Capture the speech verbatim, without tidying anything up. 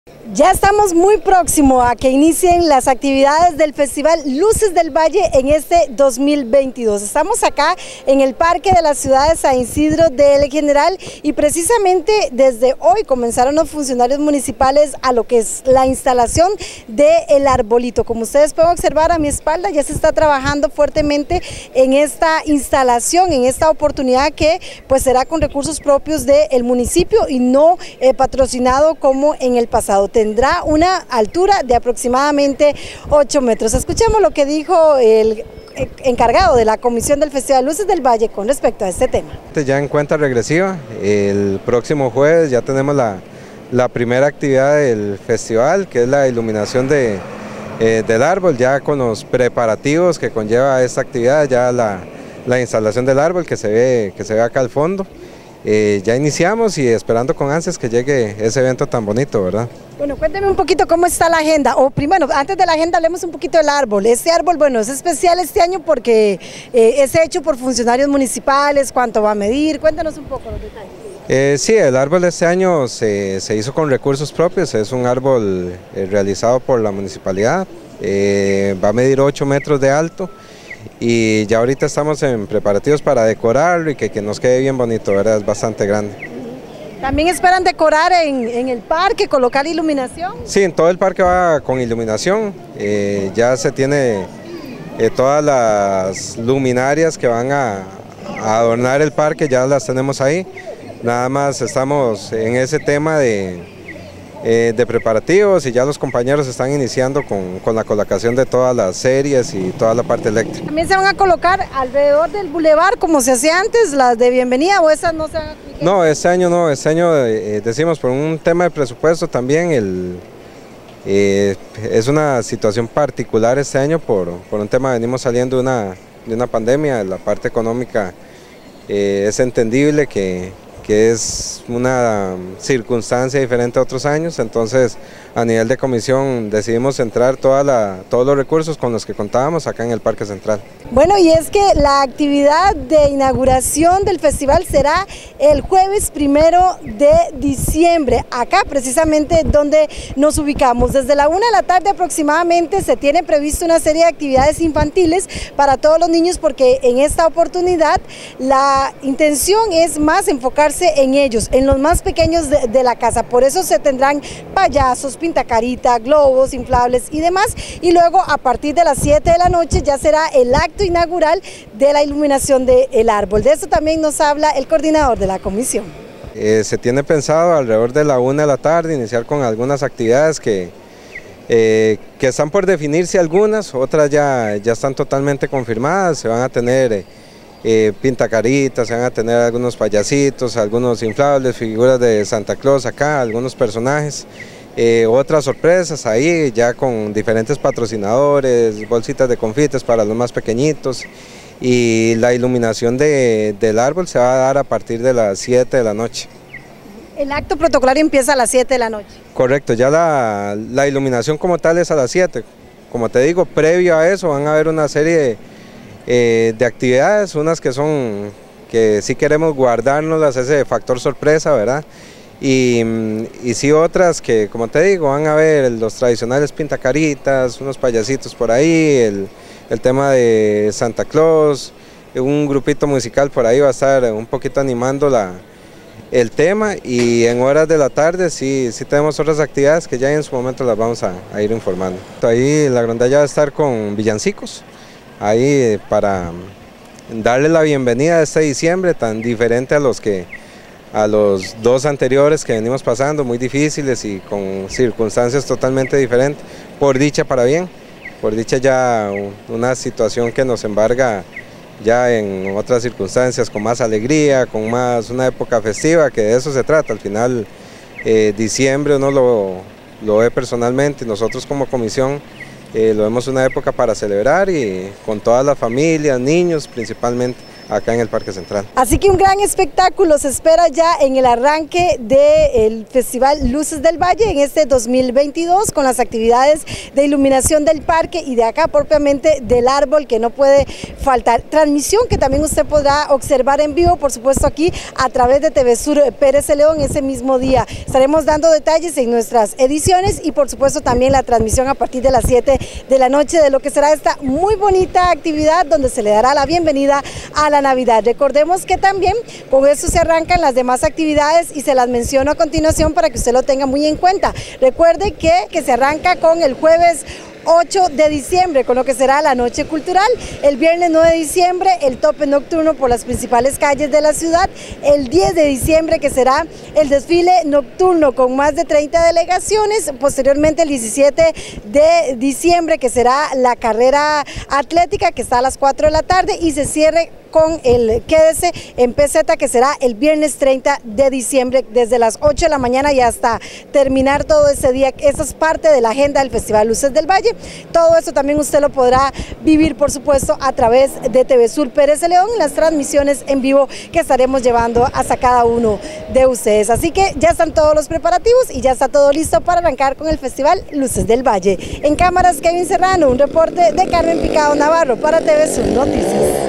Ya estamos muy próximo a que inicien las actividades del Festival Luces del Valle en este dos mil veintidós. Estamos acá en el Parque de la Ciudad de San Isidro del General y precisamente desde hoy comenzaron los funcionarios municipales a lo que es la instalación del arbolito. Como ustedes pueden observar a mi espalda, ya se está trabajando fuertemente en esta instalación, en esta oportunidad que pues será con recursos propios del municipio y no eh, patrocinado como en el pasado. Tendrá una altura de aproximadamente ocho metros. Escuchemos lo que dijo el encargado de la Comisión del Festival Luces del Valle con respecto a este tema. Ya en cuenta regresiva, el próximo jueves ya tenemos la, la primera actividad del festival, que es la iluminación de, eh, del árbol, ya con los preparativos que conlleva esta actividad, ya la, la instalación del árbol que se ve, que se ve acá al fondo. Eh, ya iniciamos y esperando con ansias que llegue ese evento tan bonito, ¿verdad? Bueno, cuénteme un poquito cómo está la agenda, o primero, antes de la agenda hablemos un poquito del árbol. Este árbol, bueno, es especial este año porque eh, es hecho por funcionarios municipales, cuánto va a medir, cuéntanos un poco los detalles. Eh, sí, el árbol de este año se, se hizo con recursos propios, es un árbol eh, realizado por la municipalidad, eh, va a medir ocho metros de alto. Y ya ahorita estamos en preparativos para decorarlo y que, que nos quede bien bonito, ¿verdad? Es bastante grande. ¿También esperan decorar en, en el parque, colocar iluminación? Sí, en todo el parque va con iluminación, eh, ya se tiene eh, todas las luminarias que van a, a adornar el parque, ya las tenemos ahí, nada más estamos en ese tema de... Eh, de preparativos y ya los compañeros están iniciando con, con la colocación de todas las series y toda la parte eléctrica. ¿También se van a colocar alrededor del bulevar como se hacía antes, las de bienvenida o esas no se van a aplicar? No, este año no, este año eh, decimos por un tema de presupuesto también, el, eh, es una situación particular este año por, por un tema, venimos saliendo de una, de una pandemia, la parte económica eh, es entendible que que es una circunstancia diferente a otros años, entonces a nivel de comisión decidimos centrar toda la, todos los recursos con los que contábamos acá en el Parque Central. Bueno, y es que la actividad de inauguración del festival será el jueves primero de diciembre, acá precisamente donde nos ubicamos. Desde la una de la tarde aproximadamente se tiene previsto una serie de actividades infantiles para todos los niños porque en esta oportunidad la intención es más enfocarse en ellos, en los más pequeños de, de la casa, por eso se tendrán payasos, pintacarita, globos inflables y demás, y luego a partir de las siete de la noche ya será el acto inaugural de la iluminación del árbol. De eso también nos habla el coordinador de la comisión. Eh, se tiene pensado alrededor de la una de la tarde iniciar con algunas actividades que, eh, que están por definirse algunas, otras ya, ya están totalmente confirmadas, se van a tener eh, Eh, pintacaritas, se van a tener algunos payasitos, algunos inflables, figuras de Santa Claus acá, algunos personajes, eh, otras sorpresas ahí ya con diferentes patrocinadores, bolsitas de confites para los más pequeñitos y la iluminación de, del árbol se va a dar a partir de las siete de la noche. El acto protocolario empieza a las siete de la noche. Correcto, ya la, la iluminación como tal es a las siete, como te digo, previo a eso van a haber una serie de Eh, de actividades, unas que son, que sí queremos guardárnoslas, ese factor sorpresa, ¿verdad? Y, y sí otras que, como te digo, van a ver los tradicionales pintacaritas, unos payasitos por ahí, el, el tema de Santa Claus, un grupito musical por ahí va a estar un poquito animando la, el tema y en horas de la tarde sí, sí tenemos otras actividades que ya en su momento las vamos a, a ir informando. Ahí la grondalla va a estar con villancicos, ahí para darle la bienvenida a este diciembre tan diferente a los que a los dos anteriores que venimos pasando, muy difíciles y con circunstancias totalmente diferentes, por dicha para bien, por dicha ya una situación que nos embarga ya en otras circunstancias con más alegría, con más una época festiva, que de eso se trata, al final eh, diciembre uno lo, lo ve personalmente y nosotros como comisión Eh, lo vemos una época para celebrar y con todas las familias, niños principalmente, acá en el Parque Central. Así que un gran espectáculo se espera ya en el arranque del Festival Luces del Valle en este dos mil veintidós, con las actividades de iluminación del parque y de acá propiamente del árbol, que no puede faltar. Transmisión que también usted podrá observar en vivo, por supuesto aquí a través de T V Sur Pérez Celedón ese mismo día. Estaremos dando detalles en nuestras ediciones y por supuesto también la transmisión a partir de las siete de la noche de lo que será esta muy bonita actividad donde se le dará la bienvenida a la Navidad. Recordemos que también con eso se arrancan las demás actividades y se las menciono a continuación para que usted lo tenga muy en cuenta. Recuerde que, que se arranca con el jueves ocho de diciembre, con lo que será la noche cultural, el viernes nueve de diciembre el tope nocturno por las principales calles de la ciudad, el diez de diciembre que será el desfile nocturno con más de treinta delegaciones, posteriormente el diecisiete de diciembre que será la carrera atlética que está a las cuatro de la tarde y se cierre con el Quédese en P Z que será el viernes treinta de diciembre desde las ocho de la mañana y hasta terminar todo ese día. Esa es parte de la agenda del Festival Luces del Valle. Todo eso también usted lo podrá vivir por supuesto a través de T V Sur Pérez Celedón, las transmisiones en vivo que estaremos llevando hasta cada uno de ustedes. Así que ya están todos los preparativos y ya está todo listo para arrancar con el Festival Luces del Valle. En cámaras Kevin Serrano, un reporte de Carmen Picado Navarro para T V Sur Noticias.